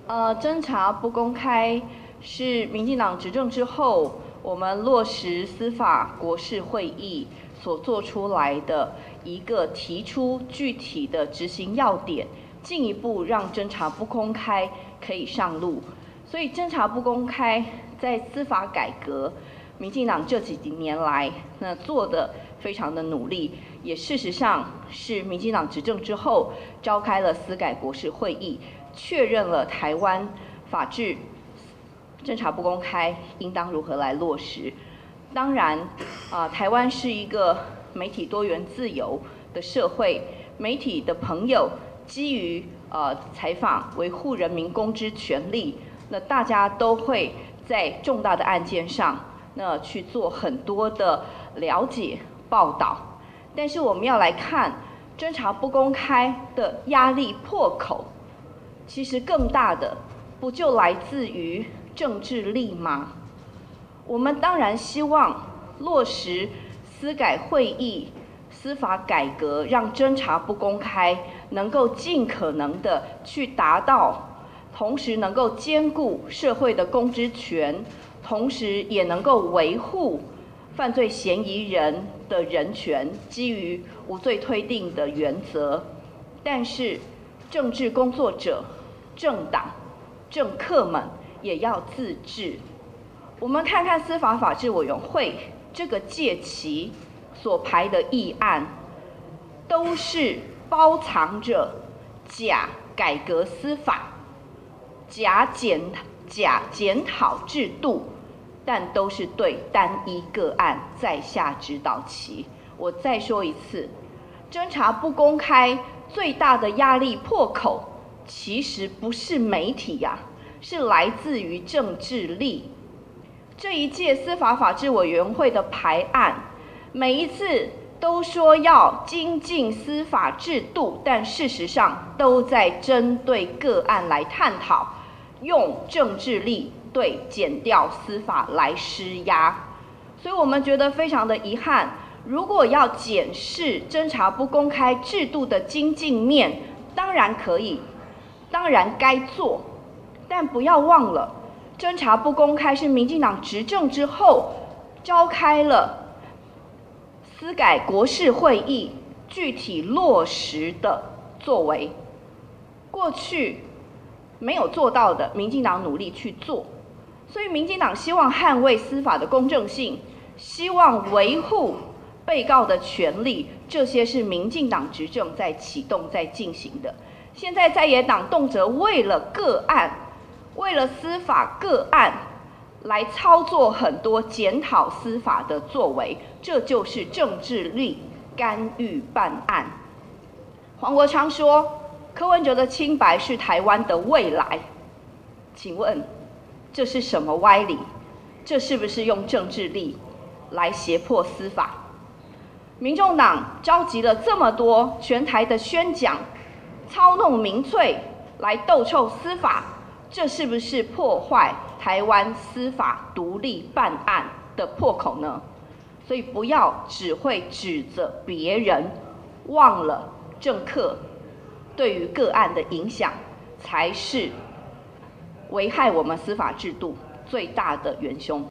侦查不公开是民进党执政之后，我们落实司法国是会议所做出来的一个提出具体的执行要点，进一步让侦查不公开可以上路。所以侦查不公开在司法改革，民进党这几年来做得非常的努力，也事实上是民进党执政之后召开了司改国是会议，确认了台湾法治侦查不公开应当如何来落实。当然，台湾是一个媒体多元自由的社会，媒体的朋友基于采访维护人民公知权利，那大家都会在重大的案件上去做很多的了解报道。但是我们要来看侦查不公开的压力破口，其实更大的不就来自于政治力吗？我们当然希望落实司改会议、司法改革，让侦查不公开能够尽可能的去达到，同时能够兼顾社会的公知权，同时也能够维护犯罪嫌疑人的人权，基于无罪推定的原则。但是政治工作者、政党、政客们也要自治。我们看看司法法制委员会这个届期所排的议案，都是包藏着假改革司法、假检讨制度，但都是对单一个案在下指导棋。我再说一次，侦查不公开最大的压力破口，其实不是媒体呀，是来自于政治力。这一届司法法制委员会的排案，每一次都说要精进司法制度，但事实上都在针对个案来探讨，用政治力对检调司法来施压。所以我们觉得非常的遗憾，如果要检视侦查不公开制度的精进面，当然可以，当然该做，但不要忘了，侦查不公开是民进党执政之后召开了司改国是会议具体落实的作为。过去没有做到的，民进党努力去做。所以民进党希望捍卫司法的公正性，希望维护被告的权利，这些是民进党执政在启动在进行的。现在在野党动辄为了个案，为了司法个案来操作很多检讨司法的作为，这就是政治力干预办案。黄国昌说，柯文哲的清白是台湾的未来，请问这是什么歪理？这是不是用政治力来胁迫司法？民众党召集了这么多全台的宣讲，操弄民粹来斗臭司法，这是不是破坏台湾司法独立办案的破口呢？所以不要只会指责别人，忘了政客对于个案的影响才是危害我们司法制度最大的元凶。